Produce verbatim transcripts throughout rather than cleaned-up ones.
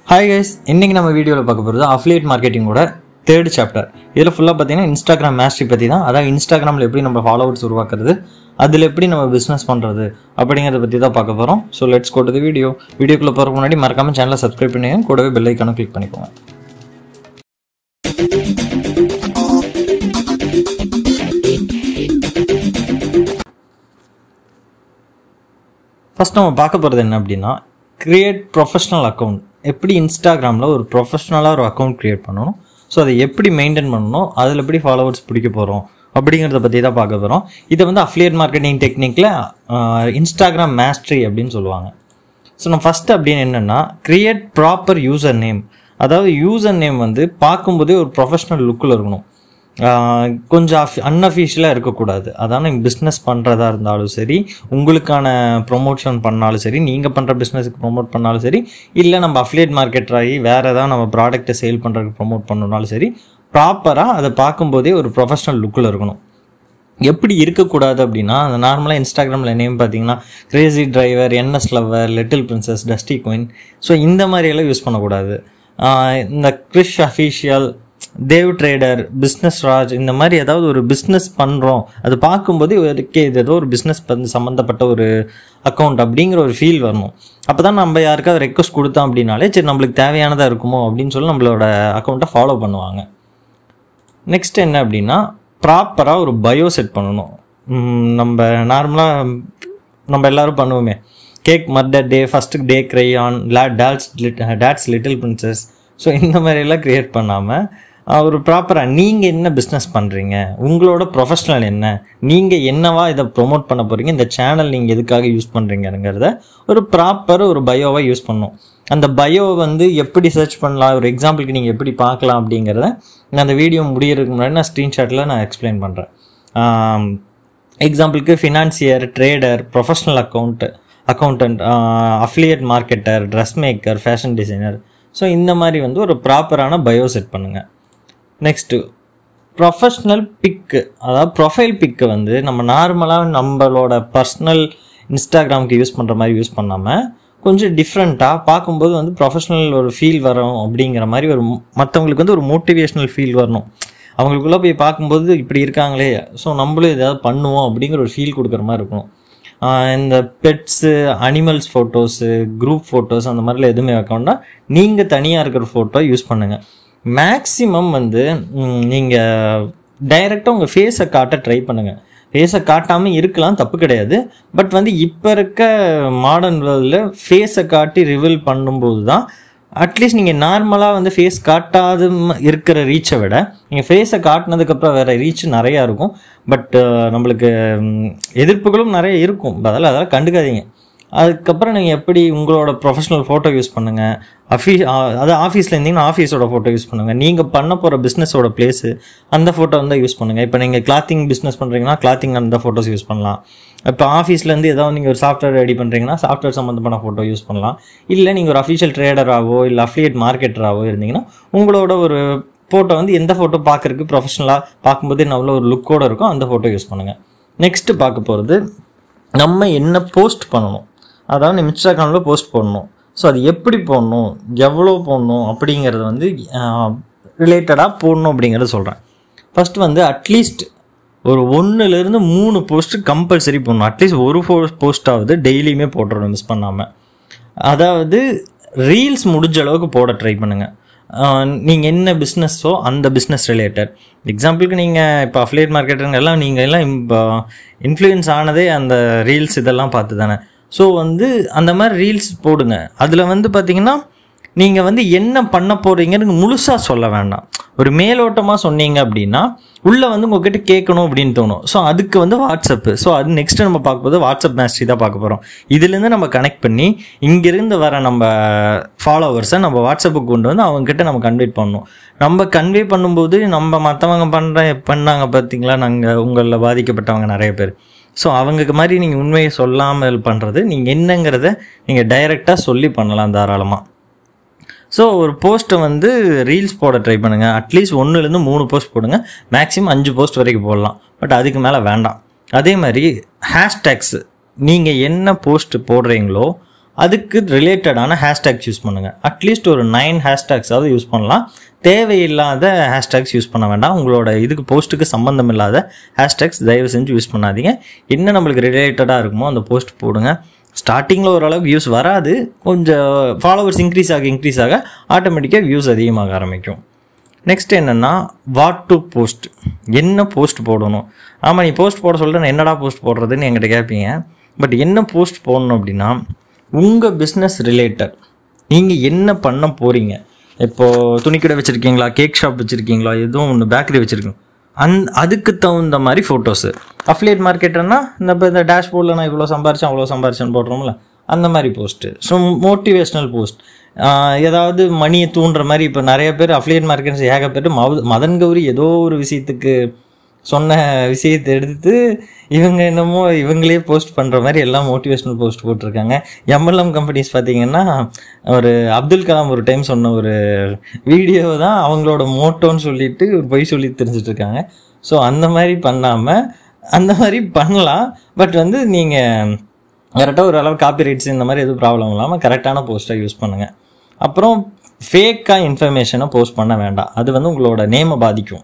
Hi guys, இன்னைக்கு நம்ம வீடியோல பார்க்க போறது affiliate marketing ஓட third chapter. இதுல ஃபுல்லா பாத்தீங்கன்னா Instagram mastery பத்தி தான். அதாவது Instagramல எப்படி நம்ம followers உருவாக்குறது, அதுல எப்படி நம்ம business பண்றது அப்படிங்கறத பத்தி தான் பார்க்க போறோம். So let's go to the video. வீடியோக்குள்ள போறதுக்கு முன்னாடி மறக்காம சேனலை subscribe பண்ணுங்க, கூடவே bell icon-ஐ click பண்ணிக்கோங்க. First நம்ம பார்க்க போறது என்ன அப்படினா create professional account. எப்படி இன்ஸ்டாகிராமில் ஒரு ப்ரொஃபஷ்னலாக ஒரு அக்கௌண்ட் க்ரியேட் பண்ணணும், ஸோ அதை எப்படி மெயின்டைன் பண்ணணும், அதில் எப்படி ஃபாலோவர்ஸ் பிடிக்க போகிறோம் அப்படிங்கிறத பற்றி தான் பார்க்க போகிறோம். இதை வந்து அஃபிலியேட் மார்க்கெட்டிங் டெக்னிக்கில் இன்ஸ்டாகிராம் மாஸ்ட்ரி அப்படின்னு சொல்லுவாங்க. ஸோ நம்ம ஃபஸ்ட்டு அப்படின்னு என்னென்னா க்ரியேட் ப்ராப்பர் யூசர் நேம். அதாவது யூசர் நேம் வந்து பார்க்கும்போதே ஒரு ப்ரொஃபஷ்னல் லுக்கில் இருக்கணும், கொஞ்சம் அஃபி அன்அஃபிஷியலாக இருக்கக்கூடாது. அதான் நீங்கள் பிஸ்னஸ் பண்ணுறதா இருந்தாலும் சரி, உங்களுக்கான ப்ரொமோஷன் பண்ணாலும் சரி, நீங்கள் பண்ணுற பிஸ்னஸுக்கு ப்ரொமோட் பண்ணாலும் சரி, இல்லை நம்ம அஃபிலியேட் மார்க்கெட்டர் ஆகி வேறு ஏதாவது நம்ம ப்ராடக்ட்டை சேல் பண்ணுறதுக்கு ப்ரொமோட் பண்ணணுனாலும் சரி, ப்ராப்பராக அதை பார்க்கும்போதே ஒரு ப்ரொஃபஷ்னல் லுக்கில் இருக்கணும். எப்படி இருக்கக்கூடாது அப்படின்னா, அந்த நார்மலாக இன்ஸ்டாகிராமில் நேம் பார்த்தீங்கன்னா crazy driver, NS lover, little princess, dusty queen, so இந்த மாதிரியெல்லாம் யூஸ் பண்ணக்கூடாது. இந்த Krish official, Dev trader, business Raj, இந்த மாதிரி ஏதாவது ஒரு பிஸ்னஸ் பண்ணுறோம் அது பார்க்கும்போது ஓகே இது ஏதோ ஒரு பிஸ்னஸ் வந்து சம்மந்தப்பட்ட ஒரு அக்கௌண்ட் அப்படிங்கிற ஒரு ஃபீல் வரணும். அப்போ தான் நம்ம யாருக்காவது ரெக்வஸ்ட் கொடுத்தோம் அப்படின்னாலே சரி நம்மளுக்கு தேவையானதாக இருக்குமோ அப்படின்னு சொல்லி நம்மளோட அக்கௌண்ட்டை ஃபாலோ பண்ணுவாங்க. நெக்ஸ்ட் என்ன அப்படின்னா ப்ராப்பராக ஒரு பயோ செட் பண்ணணும். நம்ம நார்மலாக நம்ம எல்லோரும் பண்ணுவோமே, cake murder day, first day crayon, dots dots little princess, so இந்த மாதிரியெல்லாம் க்ரியேட் பண்ணாமல் ஒரு ப்ராப்பராக நீங்கள் என்ன பிஸ்னஸ் பண்ணுறீங்க, உங்களோட ப்ரொஃபஷ்னல் என்ன, நீங்கள் என்னவா இதை ப்ரொமோட் பண்ண போகிறீங்க, இந்த சேனல் நீங்கள் எதுக்காக யூஸ் பண்ணுறீங்கிறத ஒரு ப்ராப்பர் ஒரு பயோவாக யூஸ் பண்ணணும். அந்த பயோ வந்து எப்படி சர்ச் பண்ணலாம், ஒரு எக்ஸாம்பிளுக்கு நீங்கள் எப்படி பார்க்கலாம் அப்படிங்கிறத நான் அந்த வீடியோ முடியறதுக்கு முன்னாடி நான் ஸ்க்ரீன்ஷாட்டில் நான் எக்ஸ்பிளைன் பண்ணுறேன். எக்ஸாம்பிளுக்கு financier, trader, professional account accountant, affiliate marketer, dress maker, fashion designer, so இந்த மாதிரி வந்து ஒரு ப்ராப்பரான பயோ செட் பண்ணுங்கள். நெக்ஸ்ட்டு ப்ரொஃபஷ்னல் பிக்கு, அதாவது ப்ரொஃபைல் பிக்கு வந்து நம்ம நார்மலாக நம்மளோட பர்சனல் இன்ஸ்டாகிராமுக்கு யூஸ் பண்ணுற மாதிரி யூஸ் பண்ணாமல் கொஞ்சம் டிஃப்ரெண்ட்டாக பார்க்கும்போது வந்து ப்ரொஃபஷ்னல் ஒரு ஃபீல் வரும் அப்படிங்கிற மாதிரி ஒரு மற்றவங்களுக்கு வந்து ஒரு மோட்டிவேஷ்னல் ஃபீல் வரணும். அவங்களுக்குள்ளே போய் பார்க்கும்போது இப்படி இருக்காங்களே, ஸோ நம்மளும் ஏதாவது பண்ணுவோம் அப்படிங்கிற ஒரு ஃபீல் கொடுக்குற மாதிரி இருக்கணும். இந்த pets, animals photos, group photos அந்த மாதிரிலாம் எதுவுமே வைக்கணும்னா நீங்கள் தனியாக இருக்கிற ஃபோட்டோ யூஸ் பண்ணுங்கள். மேக்ஸிமம் வந்து நீங்கள் டைரெக்டாக உங்கள் ஃபேஸை காட்ட ட்ரை பண்ணுங்கள். ஃபேஸை காட்டாமல் இருக்கலாம், தப்பு கிடையாது. பட் வந்து இப்போ இருக்க மாடர்ன் வேர்ல்டில் ஃபேஸை காட்டி ரிவீல் பண்ணும்போது தான் அட்லீஸ்ட் நீங்கள் நார்மலாக வந்து ஃபேஸ் காட்டாது இருக்கிற ரீச்சை விட நீங்கள் ஃபேஸை காட்டினதுக்கப்புறம் வேறு ரீச் நிறையா இருக்கும். பட் நம்மளுக்கு எதிர்ப்புகளும் நிறைய இருக்கும், அதெல்லாம் அதெல்லாம் கண்டுக்காதீங்க. அதுக்கப்புறம் நீங்கள் எப்படி உங்களோட ப்ரொஃபஷ்னல் ஃபோட்டோ யூஸ் பண்ணுங்கள். அஃபீஸ் அதாவது ஆஃபீஸில் இருந்தீங்கன்னா ஆஃபீஸோட ஃபோட்டோ யூஸ் பண்ணுங்கள். நீங்கள் பண்ண போகிற பிஸ்னஸோட பிளேஸு அந்த ஃபோட்டோ வந்து யூஸ் பண்ணுங்கள். இப்போ நீங்கள் கிளாத்திங் பிஸ்னஸ் பண்ணுறீங்கன்னா கிளாத்திங் அந்த ஃபோட்டோஸ் யூஸ் பண்ணலாம். இப்போ ஆஃபீஸ்லேருந்து ஏதாவது நீங்கள் ஒரு சாஃப்ட்வேர் ரெடி பண்ணுறீங்கன்னா சாஃப்ட்வேர் சம்மந்தமான ஃபோட்டோ யூஸ் பண்ணலாம். இல்லை நீங்கள் ஒரு அஃபிஷியல் ட்ரேடராகவோ இல்லை அஃபிலியேட் மார்க்கெட்டராகவோ இருந்தீங்கன்னா உங்களோட ஒரு ஃபோட்டோ வந்து எந்த ஃபோட்டோ பார்க்குறதுக்கு ப்ரொஃபஷனலாக பார்க்கும்போதே நல்ல ஒரு லுக்கோடு இருக்கும், அந்த ஃபோட்டோ யூஸ் பண்ணுங்கள். நெக்ஸ்ட்டு பார்க்க போகிறது நம்ம என்ன போஸ்ட் பண்ணணும். அதாவது இன்ஸ்டாகிராமில் போஸ்ட் போடணும். ஸோ அது எப்படி போடணும், எவ்வளோ போடணும் அப்படிங்கிறது வந்து ரிலேட்டடாக போடணும் அப்படிங்கிறத சொல்கிறேன். ஃபஸ்ட்டு வந்து அட்லீஸ்ட் ஒரு ஒன்றுலேருந்து மூணு போஸ்ட்டு கம்பல்சரி போடணும். அட்லீஸ்ட் ஒரு ஃபோ போஸ்ட்டாவது டெய்லியுமே போட்டுறணும் மிஸ் பண்ணாமல். அதாவது ரீல்ஸ் முடிஞ்ச அளவுக்கு போட ட்ரை பண்ணுங்கள். நீங்கள் என்ன பிஸ்னஸோ அந்த பிஸ்னஸ் ரிலேட்டட். எக்ஸாம்பிளுக்கு நீங்கள் இப்போ அஃபிலியேட் மார்க்கெட்டுங்க எல்லாம் நீங்கள் எல்லாம் இப்போ இன்ஃப்ளூயன்ஸ் ஆனதே அந்த ரீல்ஸ் இதெல்லாம் பார்த்து தானே. ஸோ வந்து அந்த மாதிரி ரீல்ஸ் போடுங்க. அதில் வந்து பார்த்திங்கன்னா நீங்கள் வந்து என்ன பண்ண போகிறீங்கன்னு முழுசாக சொல்ல வேண்டாம். ஒரு மேலோட்டமாக சொன்னீங்க அப்படின்னா உள்ளே வந்து உங்கள்கிட்ட கேட்கணும் அப்படின்னு தோணும். ஸோ அதுக்கு வந்து வாட்ஸ்அப்பு, ஸோ அது நெக்ஸ்ட்டு நம்ம பார்க்கும்போது வாட்ஸ்அப் மேஸ்ட்ரி தான் பார்க்க போகிறோம். இதுலேருந்து நம்ம கனெக்ட் பண்ணி இங்கேருந்து வர நம்ம ஃபாலோவர்ஸை நம்ம வாட்ஸ்அப்புக்கு கொண்டு வந்து அவங்ககிட்ட நம்ம கன்வே பண்ணணும். நம்ம கன்வே பண்ணும்போது நம்ம மற்றவங்க பண்ணுற பண்ணாங்க பார்த்தீங்களா, நாங்கள் உங்களில் பாதிக்கப்பட்டவங்க நிறைய பேர். ஸோ அவங்களுக்கு மாதிரி நீங்கள் உண்மையை சொல்லாமல் பண்ணுறது, நீங்கள் என்னங்கிறத நீங்கள் டைரெக்டாக சொல்லி பண்ணலாம் தாராளமாக. ஸோ ஒரு போஸ்ட்டை வந்து ரீல்ஸ் போட ட்ரை பண்ணுங்கள். அட்லீஸ்ட் ஒன்றுலேருந்து மூணு போஸ்ட் போடுங்க, மேக்ஸிமம் அஞ்சு போஸ்ட் வரைக்கும் போடலாம், பட் அதுக்கு மேலே வேண்டாம். அதே மாதிரி ஹேஷ்டேக்ஸு, நீங்கள் என்ன போஸ்ட் போடுறீங்களோ அதுக்கு ரிலேட்டடான ஹேஷ்டேக்ஸ் யூஸ் பண்ணுங்கள். அட்லீஸ்ட் ஒரு நைன் ஹேஷ்டேக்ஸாவது யூஸ் பண்ணலாம். தேவையில்லாத ஹேஷ்டேக்ஸ் யூஸ் பண்ண வேண்டாம். உங்களோட இதுக்கு போஸ்ட்டுக்கு சம்மந்தம் இல்லாத ஹேஷ்டேக்ஸ் தயவு செஞ்சு யூஸ் பண்ணாதீங்க. என்ன நம்மளுக்கு ரிலேட்டடாக இருக்குமோ அந்த போஸ்ட் போடுங்க. ஸ்டார்டிங்கில் ஓரளவுக்கு வியூஸ் வராது, கொஞ்சம் ஃபாலோவர்ஸ் இன்க்ரீஸ் ஆக இன்க்ரீஸ் ஆக ஆட்டோமேட்டிக்காக வியூஸ் அதிகமாக ஆரம்பிக்கும். நெக்ஸ்ட் என்னென்னா வாட் டு போஸ்ட், என்ன போஸ்ட் போடணும். ஆமாம், நீ போஸ்ட் போட சொல்லிட்டு நான் என்னடா போஸ்ட் போடுறதுன்னு என்கிட்ட கேட்பீங்க. பட் என்ன போஸ்ட் போடணும் அப்படின்னா உங்கள் பிஸ்னஸ் ரிலேட்டட், நீங்கள் என்ன பண்ண போகிறீங்க. இப்போது துணிக்கடை வச்சுருக்கீங்களா, கேக் ஷாப் வச்சுருக்கீங்களா, எதுவும் ஒன்று பேக்கரி வச்சுருக்கோம், அந் அதுக்கு தகுந்த மாதிரி ஃபோட்டோஸு. அஃபிலியேட் மார்க்கெட்டுன்னா இந்த இப்போ இந்த டேஷ்போர்டில் நான் இவ்வளோ சம்பாரிச்சேன் அவ்வளோ சம்பாரிச்சேன்னு போடுறோம்ல, அந்த மாதிரி போஸ்ட்டு. ஸோ மோட்டிவேஷ்னல் போஸ்ட், ஏதாவது மணியை தூண்டுற மாதிரி. இப்போ நிறைய பேர் அஃபிலியேட் மார்க்கெட்ஸ் ஏகப்பட்டு மவ மதன் கௌரி ஏதோ ஒரு விஷயத்துக்கு சொன்ன விஷயத்தை எடுத்து இவங்க என்னமோ இவங்களே போஸ்ட் பண்ணுற மாதிரி எல்லாம் மோட்டிவேஷ்னல் போஸ்ட் போட்டிருக்காங்க. எம்எல்எம் கம்பெனிஸ் பார்த்தீங்கன்னா ஒரு அப்துல் கலாம் ஒரு டைம் சொன்ன ஒரு வீடியோ தான் அவங்களோட மோட்டோன்னு சொல்லிட்டு பொய் சொல்லி தெரிஞ்சிட்டு இருக்காங்க. ஸோ அந்த மாதிரி பண்ணாமல் அந்த மாதிரி பண்ணலாம். பட் வந்து நீங்கள் கரெக்டாக ஒரு அளவு காப்பி ரைட்ஸ் இந்த மாதிரி எதுவும் ப்ராப்ளம் இல்லாமல் கரெக்டான போஸ்ட்டாக யூஸ் பண்ணுங்கள். அப்புறம் ஃபேக்காக இன்ஃபர்மேஷனை போஸ்ட் பண்ண வேண்டாம். அது வந்து உங்களோட நேமை பாதிக்கும்.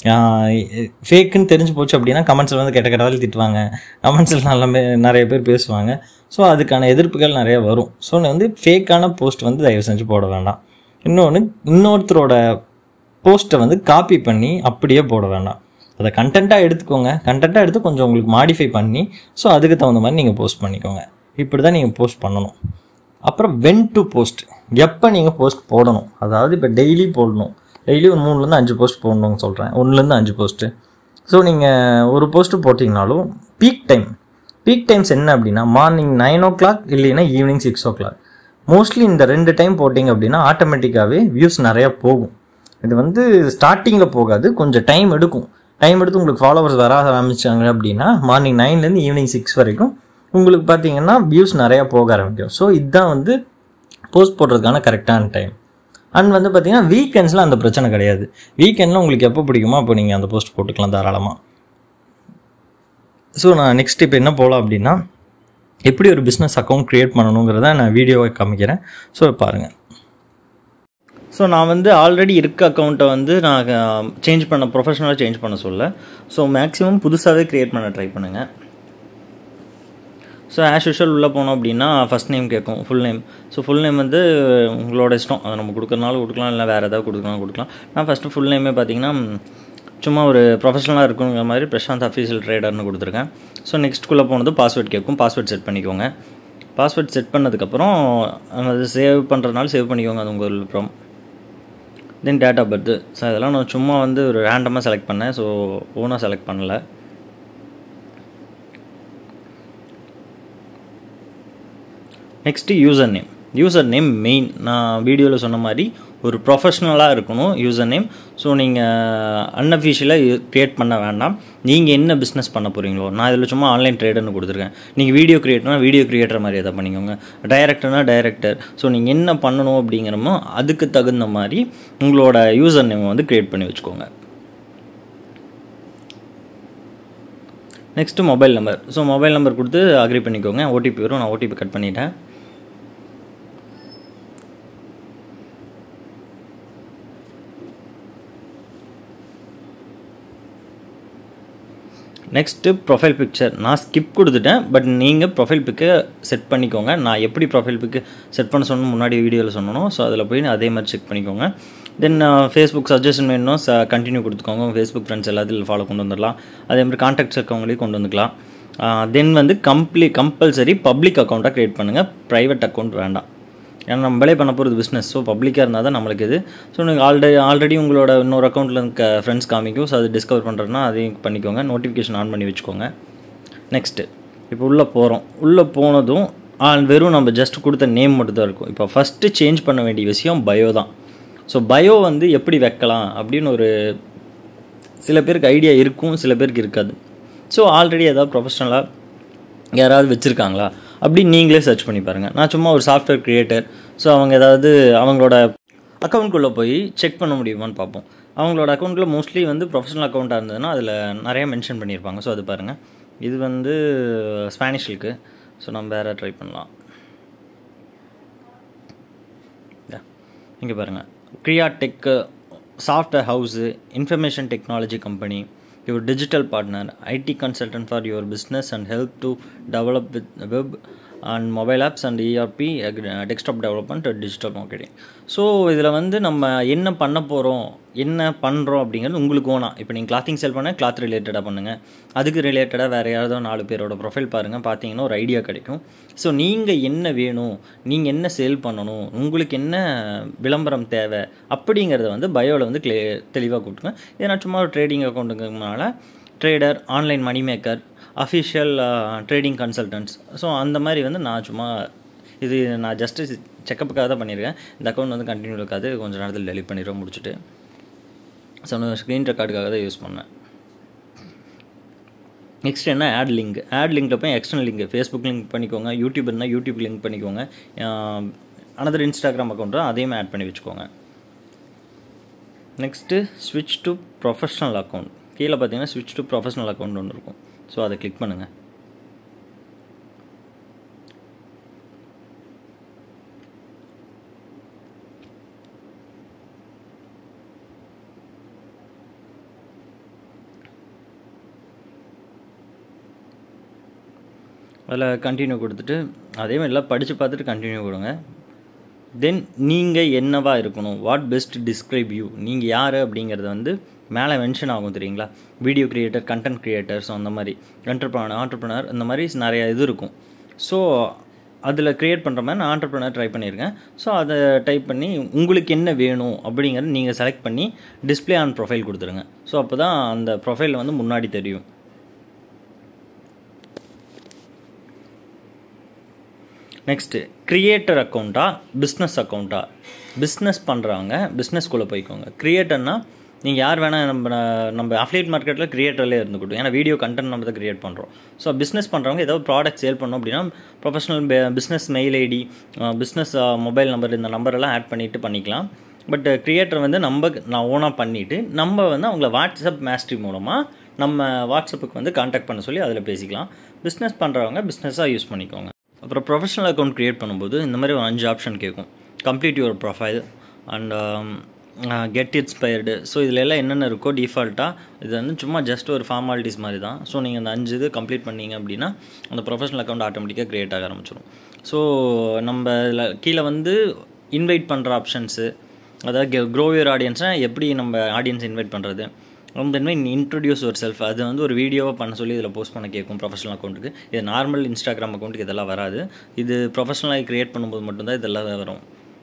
ஃபேக்குன்னு தெரிஞ்சு போச்சு அப்படின்னா கமெண்ட்ஸில் வந்து கெட்ட கெட்டதால் திட்டுவாங்க, கமெண்ட்ஸில் நல்ல நிறைய பேர் பேசுவாங்க. ஸோ அதுக்கான எதிர்ப்புகள் நிறைய வரும். ஸோ வந்து ஃபேக்கான போஸ்ட் வந்து தயவு செஞ்சு போட வேண்டாம். இன்னொன்று, இன்னொருத்தரோட போஸ்ட்டை வந்து காப்பி பண்ணி அப்படியே போட வேண்டாம். அதை கண்டென்ட்டாக எடுத்துக்கோங்க. கண்டென்ட்டாக எடுத்து கொஞ்சம் உங்களுக்கு மாடிஃபை பண்ணி ஸோ அதுக்கு தகுந்த மாதிரி நீங்கள் போஸ்ட் பண்ணிக்கோங்க. இப்படி தான் நீங்கள் போஸ்ட் பண்ணணும். அப்புறம் வென் டு போஸ்ட், எப்போ நீங்கள் போஸ்ட் போடணும். அதாவது இப்போ டெய்லி போடணும், டெய்லி ஒரு மூணுலேருந்து அஞ்சு போஸ்ட் போடணும்னு சொல்கிறேன், ஒன்றுலேருந்து அஞ்சு போஸ்ட்டு. ஸோ நீங்கள் ஒரு போஸ்ட்டு போட்டிங்கனாலும் பீக் டைம், பீக் டைம்ஸ் என்ன அப்படின்னா மார்னிங் நைன் ஓ கிளாக் இல்லைன்னா evening six o'clock. Mostly இந்த ரெண்டு டைம் போட்டிங்க அப்படின்னா ஆட்டோமேட்டிக்காகவே வியூஸ் நிறையா போகும். இது வந்து ஸ்டார்டிங்கில் போகாது, கொஞ்சம் டைம் எடுக்கும். டைம் எடுத்து உங்களுக்கு ஃபாலோவர்ஸ் வர ஆரம்பித்தாங்க அப்படின்னா மார்னிங் நைன்லேருந்து ஈவினிங் சிக்ஸ் வரைக்கும் உங்களுக்கு பார்த்தீங்கன்னா வியூஸ் நிறையா போக ஆரம்பிக்கும். ஸோ இதுதான் வந்து போஸ்ட் போடுறதுக்கான கரெக்டான டைம். அண்ட் வந்து பார்த்தீங்கன்னா வீக்கெண்ட்ஸில் அந்த பிரச்சனை கிடையாது. வீக்கெண்டில் உங்களுக்கு எப்போ பிடிக்குமோ அப்போ நீங்கள் அந்த போஸ்ட் போட்டுக்கலாம் தாராளமாக. ஸோ நான் நெக்ஸ்ட் இப்போ என்ன போகலாம் அப்படின்னா எப்படி ஒரு பிஸ்னஸ் அக்கௌண்ட் க்ரியேட் பண்ணணுங்கிறத நான் வீடியோவை காமிக்கிறேன். ஸோ பாருங்கள். ஸோ நான் வந்து ஆல்ரெடி இருக்க அக்கௌண்ட்டை வந்து நான் சேஞ்ச் பண்ண, ப்ரொஃபஷனலாக சேஞ்ச் பண்ண சொல்ல. ஸோ மேக்ஸிமம் புதுசாகவே க்ரியேட் பண்ண ட்ரை பண்ணுங்கள். ஸோ ஆஸ் யூஷுவல் உள்ளே போனோம் அப்படின்னா ஃபஸ்ட் நேம் கேட்கும், full name. So full name வந்து உங்களோட இஷ்டம், அதை நம்ம கொடுக்குறனாலும் கொடுக்கலாம், இல்லை வேறு ஏதாவது கொடுக்கலாம் கொடுக்கலாம். நான் ஃபஸ்ட்டு ஃபுல் நேமே பார்த்தீங்கன்னா சும்மா ஒரு ப்ரொஃபஷனலாக இருக்குங்கிற மாதிரி பிரசாந்த் அஃபீஷியல் ட்ரேடர்னு கொடுத்துருக்கேன். ஸோ நெக்ஸ்ட்குள்ளே போனது பாஸ்வேர்ட் கேட்கும், பாஸ்வேர்ட் செட் பண்ணிக்கோங்க. பாஸ்வேர்ட் செட் பண்ணதுக்கப்புறம் அது சேவ் பண்ணுறதுனால சேவ் பண்ணிக்கோங்க, அது உங்கள் விருப்பம். Then date of birth. So இதெல்லாம் நான் சும்மா வந்து ஒரு ரேண்டமாக செலக்ட் பண்ணேன், ஸோ ஓனாக செலக்ட் பண்ணலை. Next user name. User name main, நான் வீடியோவில் சொன்ன மாதிரி ஒரு ப்ரொஃபஷ்னலாக இருக்கணும் யூசர் நேம். ஸோ நீங்கள் அன்அஃபிஷியலாக க்ரியேட் பண்ண வேண்டாம். நீங்கள் என்ன பிஸ்னஸ் பண்ண போகிறீங்களோ, நான் இதில் சும்மா ஆன்லைன் ட்ரேடர்னு கொடுத்துருக்கேன். நீங்கள் வீடியோ க்ரியேட்னா வீடியோ க்ரியேட்டர் மாதிரி எதாவது பண்ணிக்கோங்க, டைரக்டர்னா டைரக்டர். ஸோ நீங்கள் என்ன பண்ணணும் அப்படிங்கிறமோ அதுக்கு தகுந்த மாதிரி உங்களோட யூசர் நேம் வந்து க்ரியேட் பண்ணி வச்சுக்கோங்க. Next mobile number. So mobile number கொடுத்து அக்ரி பண்ணிக்கோங்க. ஓடிபி வரும், நான் ஓடிபி கட் பண்ணிட்டேன். Next profile picture. நான் ஸ்கிப் கொடுத்துட்டேன், பட் நீங்கள் ப்ரொஃபைல் பிக்கை செட் பண்ணிக்கோங்க. நான் எப்படி ப்ரொஃபைல் பிக்கு செட் பண்ண சொன்ன முன்னாடி வீடியோவில் சொன்னணும். ஸோ அதில் போய் அதே மாதிரி செக் பண்ணிக்கோங்க. தென் ஃபேஸ்புக் சஜஷன் வேணும், ச கண்டினியூ கொடுத்துக்கோங்க. ஃபேஸ்புக் ஃப்ரெண்ட்ஸ் எல்லாத்தையும் ஃபாலோ கொண்டு வந்துடலாம். அதே மாதிரி கான்டாக்ட்ஸ் இருக்கவங்களையும் கொண்டு வந்துக்கலாம். தென் வந்து கம்ப்ளீ கம்பல்சரி பப்ளிக் அக்கௌண்ட்டாக க்ரியேட் பண்ணுங்கள், ப்ரைவேட் அக்கௌண்ட் வேண்டாம். ஏன்னா நம்மளே பண்ண போகிறது பிஸ்னஸ். ஸோ பப்ளிக்காக இருந்தால் தான் நம்மளுக்கு இது. ஸோ நீங்கள் ஆல்ரெடி ஆல்ரெடி உங்களோட இன்னொரு அக்கௌண்ட்டில் இருக்க ஃப்ரெண்ட்ஸ் காமிக்கும். ஸோ அது டிஸ்கவர் பண்ணுறதுனா அதையும் பண்ணிக்கோங்க. நோட்டிஃபிகேஷன் ஆன் பண்ணி வச்சுக்கோங்க. நெக்ஸ்ட்டு இப்போ உள்ளே போகிறோம். உள்ளே போனதும் வெறும் நம்ம ஜஸ்ட் கொடுத்த நேம் மட்டும் தான் இருக்கும். இப்போ ஃபஸ்ட்டு சேஞ்ச் பண்ண வேண்டிய விஷயம் பயோ தான். ஸோ பயோ வந்து எப்படி வைக்கலாம் அப்படின்னு ஒரு சில பேருக்கு ஐடியா இருக்கும், சில பேருக்கு இருக்காது. ஸோ ஆல்ரெடி ஏதாவது ப்ரொஃபஷ்னலாக யாராவது வச்சுருக்காங்களா அப்படின்னு நீங்களே சர்ச் பண்ணி பாருங்கள். நான் சும்மா ஒரு சாஃப்ட்வேர் க்ரியேட்டர். ஸோ அவங்க ஏதாவது அவங்களோட அக்கௌண்ட்குள்ளே போய் செக் பண்ண முடியுமான்னு பார்ப்போம். அவங்களோட அக்கௌண்ட்டில் மோஸ்ட்லி வந்து ப்ரொஃபஷனல் அக்கௌண்ட்டாக இருந்ததுன்னா அதில் நிறையா மென்ஷன் பண்ணியிருப்பாங்க. ஸோ அது பாருங்கள். இது வந்து ஸ்பானிஷ் இருக்குது. ஸோ நம்ம வேறு ட்ரை பண்ணலாம். இங்கே பாருங்கள், Kriya tech, software house, information technology company, your digital partner, I T consultant for your business and help to develop with web and mobile apps and E R P, desktop development and digital marketing. So இதில் வந்து நம்ம என்ன பண்ண போகிறோம், என்ன பண்ணுறோம் அப்படிங்கிறது உங்களுக்கு ஓனா. இப்போ நீங்கள் கிளாத்திங் செல் பண்ணால் கிளாத் ரிலேட்டடாக பண்ணுங்கள், அதுக்கு ரிலேட்டடாக வேறு யாராவது நாலு பேரோட ப்ரொஃபைல் பாருங்கள், பார்த்தீங்கன்னா ஒரு ஐடியா கிடைக்கும். ஸோ நீங்கள் என்ன வேணும், நீங்கள் என்ன சேல் பண்ணணும், உங்களுக்கு என்ன விளம்பரம் தேவை அப்படிங்கிறத வந்து பயோவில் வந்து கிளே தெளிவாக கொடுத்துங்க. ஏன்னா சும்மா ஒரு ட்ரேடிங் அக்கௌண்ட்டுங்கிறதுனால trader, online money maker, official trading consultants, so அந்த மாதிரி வந்து நான் சும்மா இது நான் ஜஸ்ட்டு செக்கப்புக்காக தான் பண்ணியிருக்கேன். இந்த அக்கௌண்ட் வந்து கண்டினியூ இருக்காது, கொஞ்சம் நேரத்தில் டெலிட் பண்ணிடுவோம் முடிச்சுட்டு. ஸோ நான் ஸ்க்ரீன் ரெக்கார்டுக்காக தான் யூஸ் பண்ணேன். நெக்ஸ்ட் என்ன, ஆட் லிங்க். ஆட் லிங்கில் போய் எக்ஸ்டர்னல் லிங்க், ஃபேஸ்புக் லிங்க் பண்ணிக்கோங்க, யூடியூப் இருந்தால் யூடியூப் லிங்க் பண்ணிக்கோங்க, அனதர் இன்ஸ்டாகிராம் அக்கௌண்ட்டும் அதையுமே ஆட் பண்ணி வச்சுக்கோங்க. நெக்ஸ்ட்டு ஸ்விட்ச் டு ப்ரொஃபஷ்னல் அக்கௌண்ட். கீழே பார்த்தீங்கன்னா ஸ்விட்ச் டு ப்ரொஃபஷ்னல் அக்கௌண்ட் ஒன்று இருக்கும். ஸோ அதை கிளிக் பண்ணுங்கள். அதில் கண்டினியூ கொடுத்துட்டு அதே மாதிரிலாம் படித்து பார்த்துட்டு கண்டினியூ கொடுங்க. தென் நீங்கள் என்னவா இருக்கணும், வாட் பெஸ்ட் டிஸ்கிரைப் யூ, நீங்கள் யார் அப்படிங்கிறது வந்து மேலே மென்ஷன் ஆகும் தெரியுங்களா. வீடியோ கிரியேட்டர், கண்டென்ட் கிரியேட்டர்ஸ், அந்த மாதிரி என்டர்ப்ரனர், ஆண்டர்ப்ரனர், இந்த மாதிரி நிறைய இது இருக்கும். ஸோ அதில் க்ரியேட் பண்ணுற மாதிரி நான் ஆண்டர்ப்ரனர் ட்ரை பண்ணியிருக்கேன். ஸோ அதை டைப் பண்ணி உங்களுக்கு என்ன வேணும் அப்படிங்கிறது நீங்கள் செலக்ட் பண்ணி டிஸ்பிளே ஆன் ப்ரொஃபைல் கொடுத்துருங்க. ஸோ அப்போ தான் அந்த ப்ரொஃபைல் வந்து முன்னாடி தெரியும். நெக்ஸ்ட்டு கிரியேட்டர் அக்கௌண்ட்டா, பிஸ்னஸ் அக்கௌண்ட்டா. பிஸ்னஸ் பண்ணுறவங்க பிஸ்னஸ்குள்ளே போய்க்கோங்க. கிரியேட்டர்னால் நீங்கள் யார் வேணால் நம்ம நம்ம அஃபிலியேட் மார்க்கெட்டில் கிரியேட்டர்லேயே இருந்துக்கிட்டோம், ஏன்னா வீடியோ கண்டென்ட் நம்ம தான் கிரியேட் பண்ணுறோம். ஸோ பிஸ்னஸ் பண்ணுறவங்க ஏதாவது ப்ராடக்ட் சேல் பண்ணோம் அப்படின்னா professional business mail ID, business mobile number, இந்த நம்பரெல்லாம் ஆட் பண்ணிவிட்டு பண்ணிக்கலாம். பட் கிரியேட்டர் வந்து நம்ம நான் ஓனாக பண்ணிவிட்டு நம்ம வந்து அவங்கள வாட்ஸ்அப் மேஸ்ட்ரி மூலமாக நம்ம வாட்ஸ்அப்புக்கு வந்து கான்டாக்ட் பண்ண சொல்லி அதில் பேசிக்கலாம். பிஸ்னஸ் பண்ணுறவங்க பிஸ்னஸாக யூஸ் பண்ணிக்கோங்க. அப்புறம் ப்ரொஃபஷனல் அக்கௌண்ட் க்ரியேட் பண்ணும்போது இந்த மாதிரி ஒரு அஞ்சு ஆப்ஷன் கேட்கும். Complete your profile and get inspired. So இதில் எல்லாம் என்னென்ன இருக்கோ டிஃபால்ட்டாக இது வந்து சும்மா ஜஸ்ட் ஒரு ஃபார்மாலிட்டிஸ் மாதிரி தான். ஸோ நீங்கள் அந்த அஞ்சு இது கம்ப்ளீட் பண்ணிங்க அப்படின்னா அந்த ப்ரொஃபஷனல் அக்கௌண்ட் ஆட்டோமேட்டிக்காக க்ரியேட் ஆக ஆரம்பிச்சிடும். ஸோ நம்ம இதில் கீழே வந்து இன்வைட் பண்ணுற ஆப்ஷன்ஸு, அதாவது க்ரோ யுவர் ஆடியன்ஸ்னால் எப்படி நம்ம ஆடியன்ஸ் இன்வைட் பண்ணுறது, ரொம்ப இன்வைட் இன்ட்ரடியூஸ் யுவர் செல்ஃப், அது வந்து ஒரு வீடியோவாக பண்ண சொல்லி இதில் போஸ்ட் பண்ண கேட்கும் ப்ரொஃபஷனல் அக்கௌண்ட்டுக்கு. இது நார்மல் இன்ஸ்டாகிராம் அக்கௌண்ட்டுக்கு இதெல்லாம் வராது. இது ப்ரொஃபஷனலாக க்ரியேட் பண்ணும்போது மட்டும்தான் இதெல்லாம் வரும்.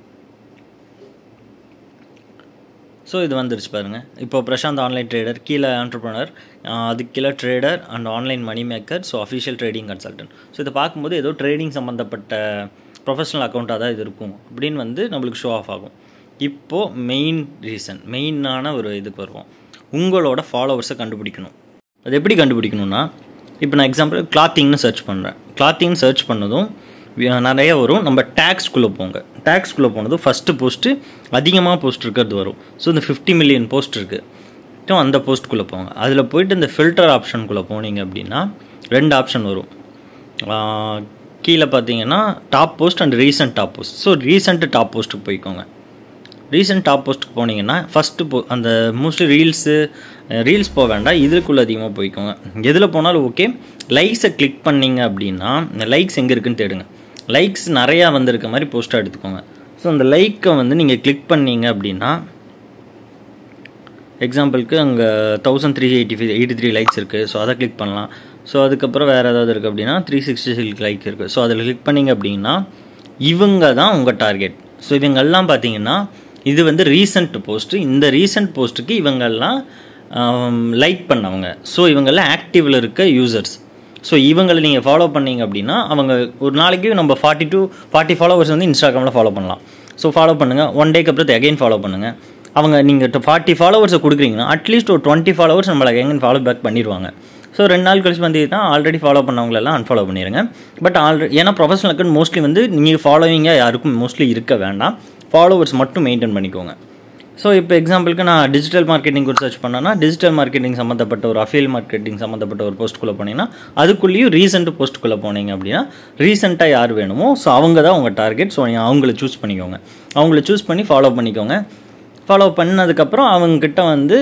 ஸோ இது வந்துருச்சு பாருங்கள். இப்போ பிரசாந்த் ஆன்லைன் ட்ரேடர், கீழே ஆண்டர்ப்ரனர், அதுக்கு கீழே trader and online money maker, so official trading consultant. So இதை பார்க்கும்போது ஏதோ ட்ரேடிங் சம்மந்தப்பட்ட ப்ரொஃபஷனல் அக்கௌண்ட்டாக தான் இது இருக்கும் அப்படின்னு வந்து நம்மளுக்கு ஷோ ஆஃப் ஆகும். இப்போது மெயின் ரீசன், மெயினான ஒரு இதுக்கு வருவோம். உங்களோட ஃபாலோவர்ஸை கண்டுபிடிக்கணும். அது எப்படி கண்டுபிடிக்கணும்னா, இப்போ நான் எக்ஸாம்பிள் கிளாத்திங்னு சர்ச் பண்ணுறேன். கிளாத்திங்னு சர்ச் பண்ணதும் நிறைய வரும். நம்ம டேக்ஸ்குள்ளே போங்க. டேக்ஸ்குள்ளே போனதும் ஃபஸ்ட்டு போஸ்ட்டு அதிகமாக போஸ்ட் இருக்கிறது வரும். ஸோ இந்த ஃபிஃப்டி மில்லியன் போஸ்ட் இருக்குது, அந்த போஸ்ட்டுக்குள்ளே போங்க. அதில் போய்ட்டு இந்த ஃபில்டர் ஆப்ஷனுக்குள்ளே போனீங்க அப்படின்னா ரெண்டு ஆப்ஷன் வரும். கீழே பார்த்தீங்கன்னா top post and recent top post. So recent top போஸ்ட்டுக்கு போய்க்கோங்க. ரீசன்ட் டாப் போஸ்ட்டுக்கு போனீங்கன்னா ஃபஸ்ட்டு போ அந்த மோஸ்ட்லி ரீல்ஸு ரீல்ஸ் போக வேண்டாம், இதுக்குள்ளே அதிகமாக போய்க்கோங்க. எதில் போனாலும் ஓகே. லைக்ஸை கிளிக் பண்ணிங்க அப்படின்னா இந்த லைக்ஸ் எங்கே இருக்குன்னு தேடுங்க. லைக்ஸ் நிறையா வந்திருக்க மாதிரி போஸ்ட்டாக எடுத்துக்கோங்க. ஸோ அந்த லைக்கை வந்து நீங்கள் கிளிக் பண்ணிங்க அப்படின்னா எக்ஸாம்பிளுக்கு அங்கே thousand three eighty five eighty three likes இருக்குது. ஸோ அதை கிளிக் பண்ணலாம். ஸோ அதுக்கப்புறம் வேறு ஏதாவது இருக்குது அப்படின்னா த்ரீ சிக்ஸ்டி சிக்ஸ் லைக் இருக்குது. ஸோ அதில் கிளிக் பண்ணிங்க அப்படின்னா இவங்க தான் உங்கள் டார்கெட். ஸோ இவங்கெல்லாம் பார்த்தீங்கன்னா இது வந்து ரீசன்ட் போஸ்ட்டு. இந்த ரீசன்ட் போஸ்ட்டுக்கு இவங்கெல்லாம் லைக் பண்ணவங்க. ஸோ இவங்கெல்லாம் ஆக்டிவில் இருக்க யூசர்ஸ். ஸோ இவங்களை நீங்கள் ஃபாலோ பண்ணிங்க அப்படின்னா அவங்க ஒரு நாளைக்கு நம்ம ஃபார்ட்டி டூ ஃபார்ட்டி ஃபாலோவர்ஸ் வந்து இன்ஸ்டாகிராமில் ஃபாலோ பண்ணலாம். ஸோ ஃபாலோ பண்ணுங்கள். ஒன் டேக்கு அப்புறம் எகைன் ஃபாலோ பண்ணுங்கள். அவங்க நீங்கள் ஃபார்ட்டி ஃபாலோவர்ஸை கொடுக்குறீங்கன்னா அட்லீஸ்ட் ஒரு டுவெண்ட்டி ஃபாலோவர்ஸ் நம்மளை எங்கேன்னு ஃபாலோ பேக் பண்ணிடுவாங்க. ஸோ ரெண்டு நாள் கழிச்சு வந்து தான் ஆல்ரெடி ஃபாலோ பண்ணவங்களெல்லாம் அன்ஃபாலோ பண்ணிடுங்க. பட் ஆல்ரெடி ஏன்னா ப்ரொஃபஷனல் அக்கௌண்ட் மோஸ்ட்லி வந்து நீங்கள் ஃபாலோவிங்காக யாருக்கும் மோஸ்ட்லி இருக்க வேண்டாம், ஃபாலோவர்ஸ் மட்டும் மெயின்டைன் பண்ணிக்கோங்க. ஸோ இப்போ எக்ஸாம்பிளுக்கு நான் டிஜிட்டல் மார்க்கெட்டிங் கூட சர்ச் பண்ணேன்னா டிஜிட்டல் மார்க்கெட்டிங் சம்மந்தப்பட்ட ஒரு அஃபியல் மார்க்கெட்டிங் சம்மந்தப்பட்ட ஒரு போஸ்ட்டுக்குள்ளே போனீங்கன்னா அதுக்குள்ளேயும் ரீசெண்ட் போஸ்ட்டுக்குள்ளே போனீங்க அப்படின்னா ரீசெண்டாக யார் வேணுமோ ஸோ அவங்க தான் உங்கள் டார்கெட். ஸோ நீங்கள் அவங்கள சூஸ் பண்ணிக்கோங்க, அவங்கள சூஸ் பண்ணி ஃபாலோ பண்ணிக்கோங்க. ஃபாலோ பண்ணதுக்கப்புறம் அவங்கக்கிட்ட வந்து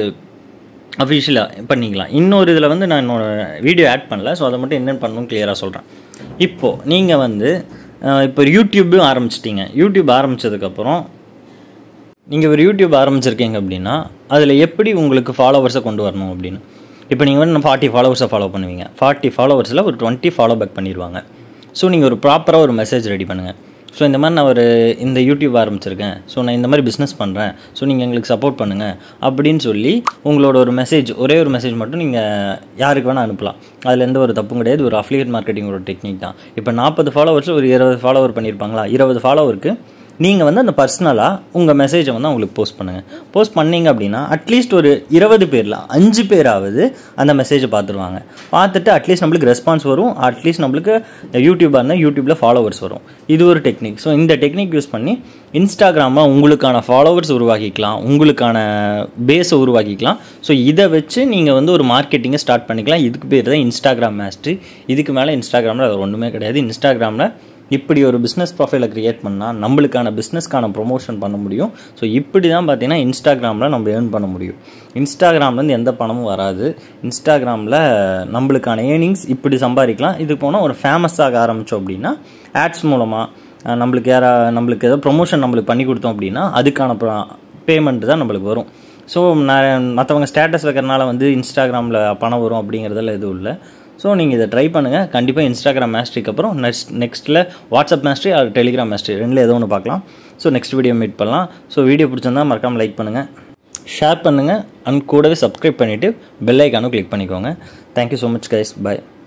அஃபிஷியலாக பண்ணிக்கலாம். இன்னொரு இதில் வந்து நான் என்னோட வீடியோ ஆட் பண்ணல, ஸோ அதை மட்டும் என்னென்னு பண்ணணும் கிளியராக சொல்கிறேன். இப்போது நீங்கள் வந்து இப்போ யூடியூப்பும் ஆரம்பிச்சிட்டிங்க. யூடியூப் ஆரம்பித்ததுக்கப்புறம் நீங்கள் ஒரு யூடியூப் ஆரம்பிச்சிருக்கீங்க அப்படின்னா அதில் எப்படி உங்களுக்கு ஃபாலோவர்ஸை கொண்டு வரணும் அப்படின்னு. இப்போ நீங்கள் வந்து ஃபார்ட்டி ஃபாலோவர்ஸை ஃபாலோ பண்ணுவீங்க. ஃபார்ட்டி ஃபாலோவர்ஸில் ஒரு டுவெண்ட்டி ஃபாலோ பேக் பண்ணிடுவாங்க. ஸோ நீங்கள் ஒரு ப்ராப்பராக ஒரு மெசேஜ் ரெடி பண்ணுங்கள். ஸோ இந்த மாதிரி நான் ஒரு இந்த யூடியூப் ஆரம்பிச்சிருக்கேன், ஸோ நான் இந்த மாதிரி பிஸ்னஸ் பண்ணுறேன், ஸோ நீங்கள் எங்களுக்கு சப்போர்ட் பண்ணுங்கள் அப்படின்னு சொல்லி உங்களோட ஒரு மெசேஜ், ஒரே ஒரு மெசேஜ் மட்டும் நீங்கள் யாருக்கு வேணால் அனுப்பலாம். அதில் எந்த ஒரு தப்பும் கிடையாது. ஒரு அஃபிலியேட் மார்க்கெட்டிங் ஒரு டெக்னிக் தான். இப்போ நாற்பது ஃபாலோவர்ஸ் ஒரு இருபது ஃபாலோவர் பண்ணியிருப்பாங்களா, இருபது ஃபாலோவருக்கு நீங்கள் வந்து அந்த பர்சனலாக உங்கள் மெசேஜை வந்து அவங்களுக்கு போஸ்ட் பண்ணுங்கள். போஸ்ட் பண்ணிங்க அப்படின்னா அட்லீஸ்ட் ஒரு இருபது பேரில் அஞ்சு பேராவது அந்த மெசேஜை பார்த்துருவாங்க. பார்த்துட்டு அட்லீஸ்ட் நம்மளுக்கு ரெஸ்பான்ஸ் வரும், அட்லீஸ்ட் நம்மளுக்கு யூடியூபாக இருந்தால் யூடியூப்பில் ஃபாலோவர்ஸ் வரும். இது ஒரு டெக்னிக். ஸோ இந்த டெக்னிக் யூஸ் பண்ணி இன்ஸ்டாகிராமில் உங்களுக்கான ஃபாலோவர்ஸ் உருவாக்கிக்கலாம், உங்களுக்கான பேஸை உருவாக்கிக்கலாம். ஸோ இதை வச்சு நீங்கள் வந்து ஒரு மார்க்கெட்டிங்கை ஸ்டார்ட் பண்ணிக்கலாம். இதுக்கு பேர் தான் இன்ஸ்டாகிராம் மாஸ்டரி. இதுக்கு மேலே இன்ஸ்டாகிராமில் அது ஒன்றுமே கிடையாது. இன்ஸ்டாகிராமில் இப்படி ஒரு பிஸ்னஸ் ப்ரொஃபைலை க்ரியேட் பண்ணால் நம்மளுக்கான பிஸ்னஸ்க்கான ப்ரொமோஷன் பண்ண முடியும். ஸோ இப்படி தான் பார்த்தீங்கன்னா இன்ஸ்டாகிராமில் நம்ம ஏர்ன் பண்ண முடியும். இன்ஸ்டாகிராம்லேருந்து எந்த பணமும் வராது. இன்ஸ்டாகிராமில் நம்மளுக்கான ஏர்னிங்ஸ் இப்படி சம்பாதிக்கலாம். இது போனால் ஒரு ஃபேமஸாக ஆரம்பித்தோம் அப்படின்னா ஆட்ஸ் மூலமாக நம்மளுக்கு யாரா நம்மளுக்கு ஏதோ ப்ரொமோஷன் நம்மளுக்கு பண்ணி கொடுத்தோம் அப்படின்னா அதுக்கான பேமெண்ட் தான் நம்மளுக்கு வரும். ஸோ நான் மற்றவங்க ஸ்டேட்டஸ் வைக்கிறனால வந்து இன்ஸ்டாகிராமில் பணம் வரும் அப்படிங்கிறதெல்லாம் எதுவும் இல்லை. ஸோ நீங்கள் இதை ட்ரை பண்ணுங்கள். கண்டிப்பாக இன்ஸ்டாகிராம் மாஸ்டரிக்கு அப்புறம் நெக்ஸ்ட் நெக்ஸ்ட்டில் வாட்ஸ்அப் மாஸ்டரி அது டெலிகிராம் மாஸ்டரி ரெண்டில் ஏதோ ஒன்று பார்க்கலாம். ஸோ நெக்ஸ்ட் வீடியோ மீட் பண்ணலாம். ஸோ வீடியோ பிடிச்சிருந்தா மறக்காமல் லைக் பண்ணுங்கள், ஷேர் பண்ணுங்கள், அண்ட் கூடவே சப்ஸ்கிரைப் பண்ணிவிட்டு பெல் ஐக்கானும் கிளிக் பண்ணிக்கோங்க. Thank you so much guys. பாய்.